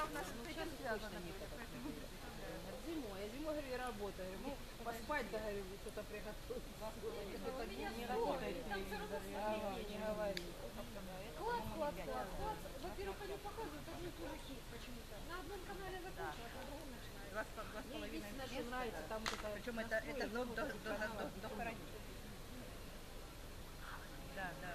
у нас с этим связано. Зимой. Я зимой, говорю, я работаю. Ну, поспать, да, говорю, что-то приготовить. Это не работает телевизор. Ага, не говори. Класс, класс, класс, класс. Во-первых, они показывают одни и те же хит почему-то. На одном канале закончилось, на другом начинается. Два с Мне половиной единственное, что места. нравится, там вот это... Причем это до хоронить. Да, да.